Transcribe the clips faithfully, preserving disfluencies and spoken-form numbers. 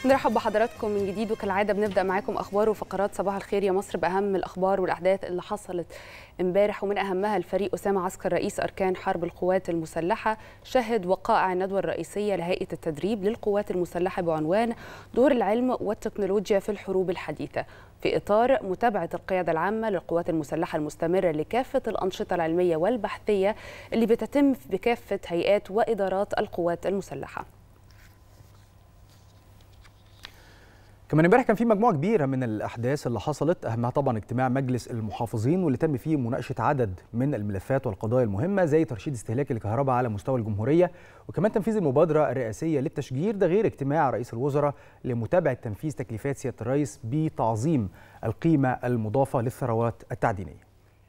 نرحب بحضراتكم من جديد، وكالعاده بنبدا معاكم اخبار وفقرات صباح الخير يا مصر باهم الاخبار والاحداث اللي حصلت امبارح، ومن اهمها الفريق اسامه عسكر رئيس اركان حرب القوات المسلحه شهد وقائع الندوه الرئيسيه لهيئه التدريب للقوات المسلحه بعنوان دور العلم والتكنولوجيا في الحروب الحديثه، في اطار متابعه القياده العامه للقوات المسلحه المستمره لكافه الانشطه العلميه والبحثيه اللي بتتم بكافه هيئات وادارات القوات المسلحه. كمان امبارح كان في مجموعه كبيره من الاحداث اللي حصلت، اهمها طبعا اجتماع مجلس المحافظين واللي تم فيه مناقشه عدد من الملفات والقضايا المهمه زي ترشيد استهلاك الكهرباء على مستوى الجمهوريه، وكمان تنفيذ المبادره الرئاسيه للتشجير، ده غير اجتماع رئيس الوزراء لمتابعه تنفيذ تكليفات سياده الرئيس بتعظيم القيمه المضافه للثروات التعدينيه.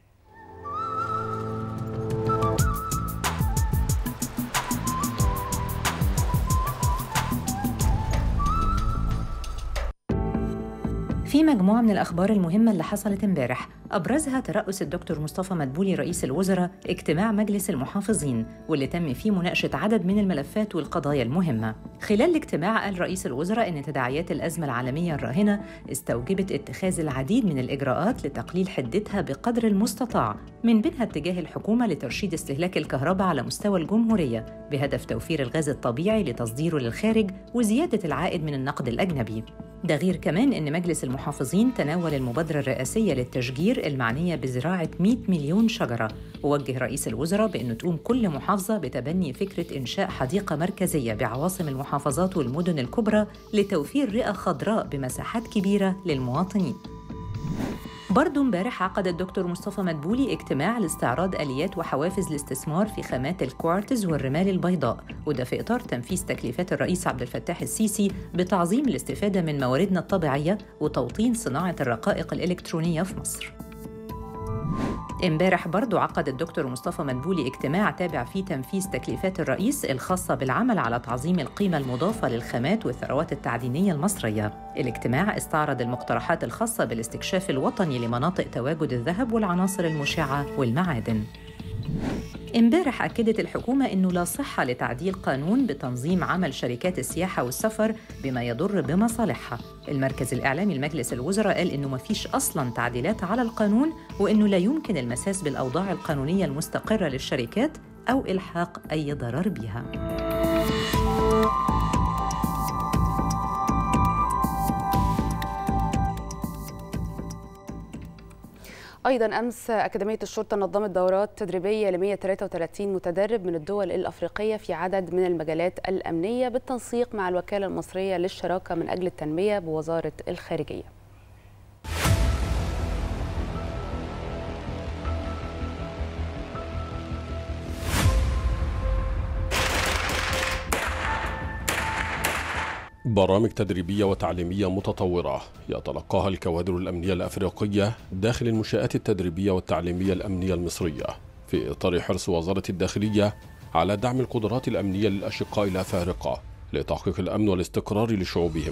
في مجموعة من الأخبار المهمة اللي حصلت امبارح، أبرزها ترأس الدكتور مصطفى مدبولي رئيس الوزراء اجتماع مجلس المحافظين واللي تم فيه مناقشة عدد من الملفات والقضايا المهمة. خلال الاجتماع قال رئيس الوزراء إن تداعيات الأزمة العالمية الراهنة استوجبت اتخاذ العديد من الإجراءات لتقليل حدتها بقدر المستطاع، من بينها اتجاه الحكومة لترشيد استهلاك الكهرباء على مستوى الجمهورية بهدف توفير الغاز الطبيعي لتصديره للخارج وزيادة العائد من النقد الأجنبي. ده غير كمان إن مجلس المحافظين تناول المبادرة الرئاسية للتشجير المعنية بزراعة مئة مليون شجرة، ووجه رئيس الوزراء بأنه تقوم كل محافظة بتبني فكرة إنشاء حديقة مركزية بعواصم المحافظات والمدن الكبرى لتوفير رئة خضراء بمساحات كبيرة للمواطنين. برضو امبارح عقد الدكتور مصطفى مدبولي اجتماع لاستعراض آليات وحوافز الاستثمار في خامات الكوارتز والرمال البيضاء، وده في إطار تنفيذ تكليفات الرئيس عبد الفتاح السيسي بتعظيم الاستفادة من مواردنا الطبيعية وتوطين صناعة الرقائق الإلكترونية في مصر. امبارح برضو عقد الدكتور مصطفى مدبولي اجتماع تابع فيه تنفيذ تكليفات الرئيس الخاصة بالعمل على تعظيم القيمة المضافة للخامات والثروات التعدينية المصرية. الاجتماع استعرض المقترحات الخاصة بالاستكشاف الوطني لمناطق تواجد الذهب والعناصر المشعة والمعادن. امبارح أكدت الحكومة إنه لا صحة لتعديل قانون بتنظيم عمل شركات السياحة والسفر بما يضر بمصالحها. المركز الإعلامي لمجلس الوزراء قال إنه ما فيش أصلاً تعديلات على القانون، وإنه لا يمكن المساس بالأوضاع القانونية المستقرة للشركات أو إلحاق أي ضرر بها. أيضاً أمس أكاديمية الشرطة نظمت دورات تدريبية ل مئة وثلاثة وثلاثين متدرب من الدول الأفريقية في عدد من المجالات الأمنية بالتنسيق مع الوكالة المصرية للشراكة من أجل التنمية بوزارة الخارجية. برامج تدريبية وتعليمية متطورة يتلقاها الكوادر الأمنية الأفريقية داخل المنشآت التدريبية والتعليمية الأمنية المصرية في إطار حرص وزارة الداخلية على دعم القدرات الأمنية للأشقاء الأفارقة لتحقيق الأمن والاستقرار لشعوبهم.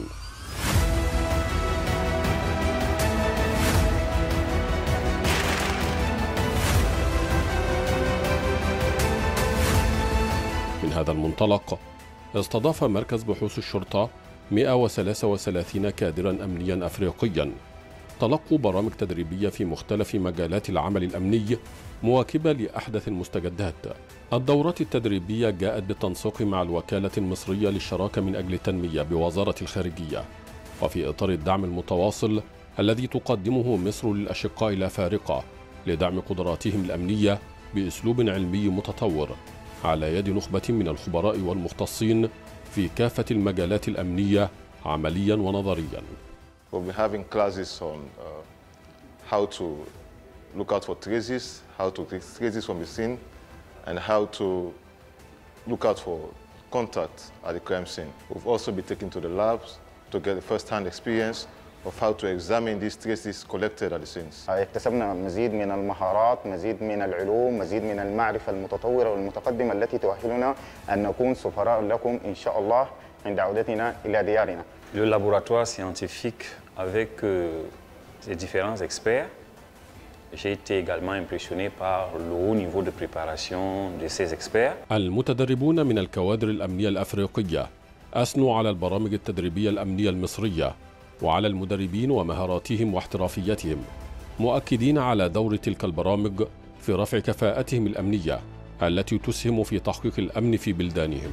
من هذا المنطلق استضاف مركز بحوث الشرطة مئة وثلاثة وثلاثين كادراً أمنياً أفريقياً تلقوا برامج تدريبية في مختلف مجالات العمل الأمني مواكبة لأحدث المستجدات. الدورات التدريبية جاءت بالتنسيق مع الوكالة المصرية للشراكة من أجل التنمية بوزارة الخارجية، وفي إطار الدعم المتواصل الذي تقدمه مصر للأشقاء الأفارقة لدعم قدراتهم الأمنية بأسلوب علمي متطور على يد نخبة من الخبراء والمختصين في كافة المجالات الأمنية عملياً ونظرياً. We'll be having classes on uh, how to look out for traces, how to take traces from the scene, and how to look out for contact at the crime scene. We've also been taken to the labs to get a first-hand experience of how to examine these traces collected at the scenes. اكتسبنا مزيد من المهارات، مزيد من العلوم، مزيد من المعرفة المتطورة والمتقدمة التي تؤهلنا أن نكون سفراء لكم إن شاء الله عند عودتنا إلى ديارنا. Le laboratoire scientifique avec euh, les différents experts, j'ai été également impressionné par le haut niveau de préparation de ces experts. المتدربون من الكوادر الأمنية الأفريقية أثنوا على البرامج التدريبية الأمنية المصرية وعلى المدربين ومهاراتهم واحترافيتهم، مؤكدين على دور تلك البرامج في رفع كفاءتهم الأمنية التي تسهم في تحقيق الأمن في بلدانهم.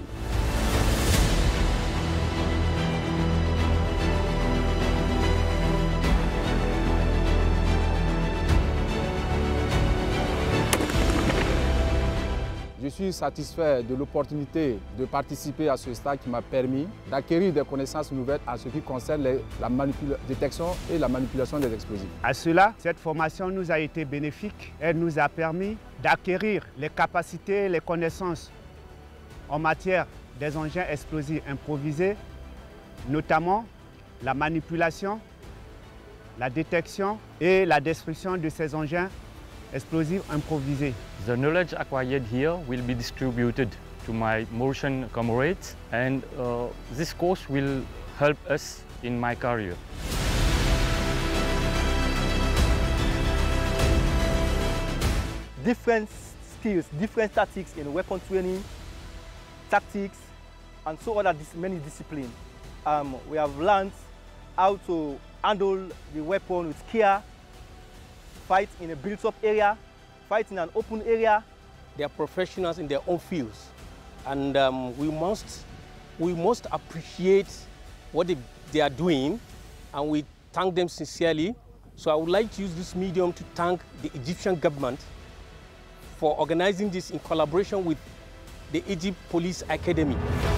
Je suis satisfait de l'opportunité de participer à ce stage qui m'a permis d'acquérir des connaissances nouvelles en ce qui concerne les, la détection et la manipulation des explosifs. À cela, cette formation nous a été bénéfique. Elle nous a permis d'acquérir les capacités et les connaissances en matière des engins explosifs improvisés, notamment la manipulation, la détection et la destruction de ces engins explosifs improvisés. The knowledge acquired here will be distributed to my Mauritian comrades, and uh, this course will help us in my career. Different skills, different tactics in weapon training, tactics, and so on, many disciplines. Um, we have learned how to handle the weapon with care, fight in a built-up area, fight in an open area. They are professionals in their own fields, and um, we must we must appreciate what they, they are doing, and we thank them sincerely. So I would like to use this medium to thank the Egyptian government for organizing this in collaboration with the Egypt Police Academy.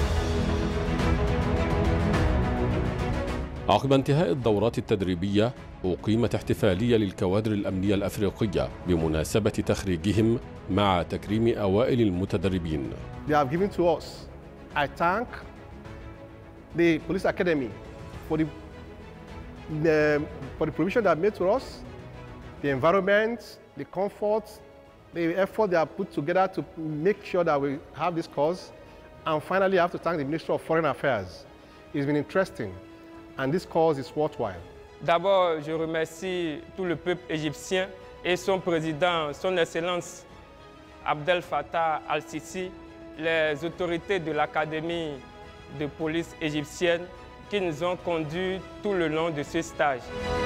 عقب انتهاء الدورات التدريبية أقيمت احتفالية للكوادر الأمنية الأفريقية بمناسبة تخريجهم مع تكريم أوائل المتدربين. They have given to us. I thank the Police Academy for the, the, for the provision they have made to us, the environment, the comfort, the effort they have put together to make sure that we have this course. And finally, I have to thank the Ministry of Foreign Affairs. It's been interesting. And this cause is worthwhile. D'abord, je remercie tout le peuple égyptien et son président, son Excellence Abdel Fattah al-Sisi, les autorités de l'Académie de police égyptienne qui nous ont conduits tout le long de ce stage.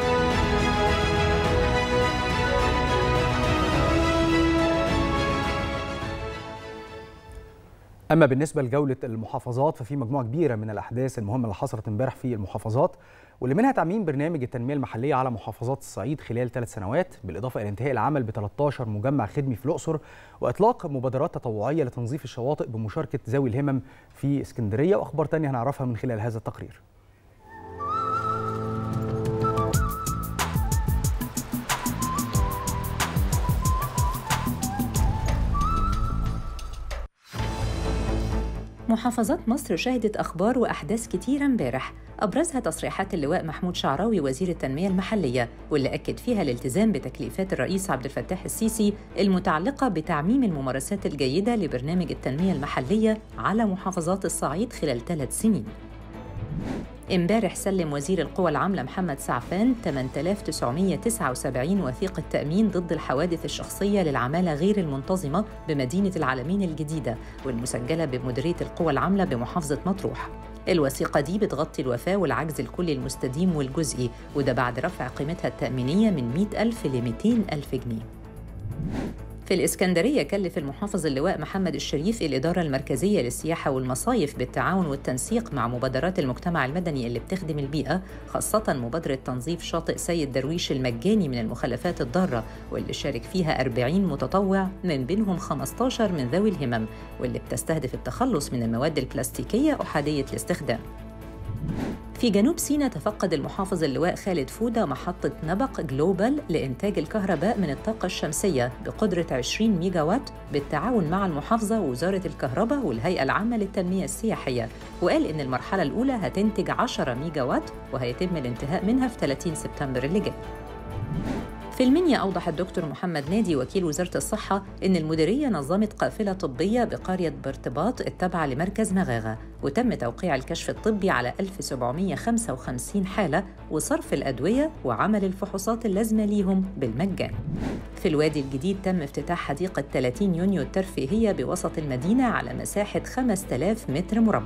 أما بالنسبة لجولة المحافظات ففي مجموعة كبيرة من الأحداث المهمة اللي حصلت امبارح في المحافظات، واللي منها تعميم برنامج التنمية المحلية على محافظات الصعيد خلال ثلاث سنوات، بالإضافة إلى انتهاء العمل ب ثلاثة عشر مجمع خدمي في الأقصر، وإطلاق مبادرات تطوعية لتنظيف الشواطئ بمشاركة ذوي الهمم في اسكندرية، وأخبار تانية هنعرفها من خلال هذا التقرير. محافظات مصر شهدت أخبار وأحداث كتيرة امبارح، أبرزها تصريحات اللواء محمود شعراوي وزير التنمية المحلية، واللي أكد فيها الالتزام بتكليفات الرئيس عبد الفتاح السيسي المتعلقة بتعميم الممارسات الجيدة لبرنامج التنمية المحلية على محافظات الصعيد خلال ثلاث سنين. امبارح سلم وزير القوى العاملة محمد سعفان ثمانية آلاف وتسعمائة وتسعة وسبعين وثيقة تأمين ضد الحوادث الشخصية للعمالة غير المنتظمة بمدينة العالمين الجديدة، والمسجلة بمديرية القوى العاملة بمحافظة مطروح. الوثيقة دي بتغطي الوفاة والعجز الكلي المستديم والجزئي، وده بعد رفع قيمتها التأمينية من مئة ألف ل مئتين ألف جنيه. في الإسكندرية كلف المحافظ اللواء محمد الشريف الإدارة المركزية للسياحة والمصايف بالتعاون والتنسيق مع مبادرات المجتمع المدني اللي بتخدم البيئة، خاصة مبادرة تنظيف شاطئ سيد درويش المجاني من المخلفات الضارة، واللي شارك فيها أربعين متطوع من بينهم خمسة عشر من ذوي الهمم، واللي بتستهدف التخلص من المواد البلاستيكية أحادية الاستخدام. في جنوب سيناء تفقد المحافظ اللواء خالد فودة محطة نبق جلوبال لإنتاج الكهرباء من الطاقة الشمسية بقدرة عشرين ميجا وات بالتعاون مع المحافظة ووزارة الكهرباء والهيئة العامة للتنمية السياحية، وقال إن المرحلة الأولى هتنتج عشرة ميجا وات وهيتم الانتهاء منها في ثلاثين سبتمبر اللي جاي. في المنيا أوضح الدكتور محمد نادي وكيل وزارة الصحة إن المديرية نظمت قافلة طبية بقرية بارتباط التابعة لمركز مغاغة، وتم توقيع الكشف الطبي على ألف وسبعمائة وخمسة وخمسين حالة وصرف الأدوية وعمل الفحوصات اللازمة ليهم بالمجان. في الوادي الجديد تم افتتاح حديقة ثلاثين يونيو الترفيهية بوسط المدينة على مساحة خمسة آلاف متر مربع.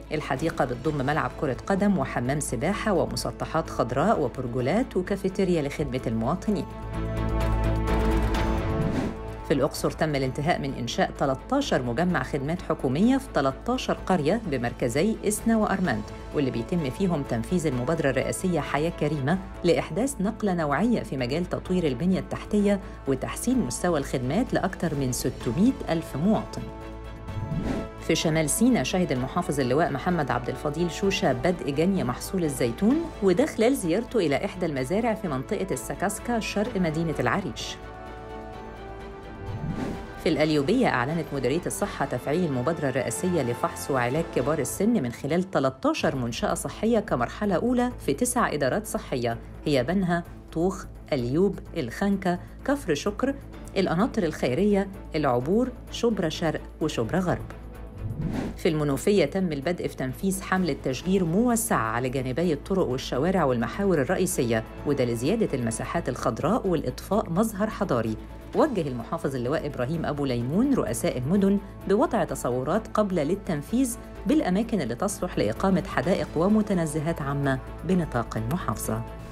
الحديقة بتضم ملعب كرة قدم وحمام سباحة ومسطحات خضراء وبرجولات وكافيتيريا لخدمة المواطنين. في الأقصر تم الانتهاء من إنشاء ثلاثة عشر مجمع خدمات حكومية في ثلاثة عشر قرية بمركزي إسنا وأرمنت، واللي بيتم فيهم تنفيذ المبادرة الرئاسية حياة كريمة لإحداث نقلة نوعية في مجال تطوير البنية التحتية وتحسين مستوى الخدمات لأكثر من ستمائة ألف مواطن. في شمال سيناء شهد المحافظ اللواء محمد عبد الفضيل شوشة بدء جني محصول الزيتون، وده خلال زيارته إلى إحدى المزارع في منطقة السكاسكا شرق مدينة العريش. في القليوبية أعلنت مديرية الصحة تفعيل المبادرة الرئاسية لفحص وعلاج كبار السن من خلال ثلاثة عشر منشأة صحية كمرحلة أولى في تسع إدارات صحية هي بنها، طوخ، اليوب، الخنكة، كفر شكر، القناطر الخيرية، العبور، شبرا شرق وشبرا غرب. في المنوفية تم البدء في تنفيذ حملة تشجير موسعة على جانبي الطرق والشوارع والمحاور الرئيسية، وده لزيادة المساحات الخضراء والإضفاء مظهر حضاري. وجه المحافظ اللواء إبراهيم أبو ليمون رؤساء المدن بوضع تصورات قابلة للتنفيذ بالأماكن اللي تصلح لإقامة حدائق ومتنزهات عامة بنطاق المحافظة.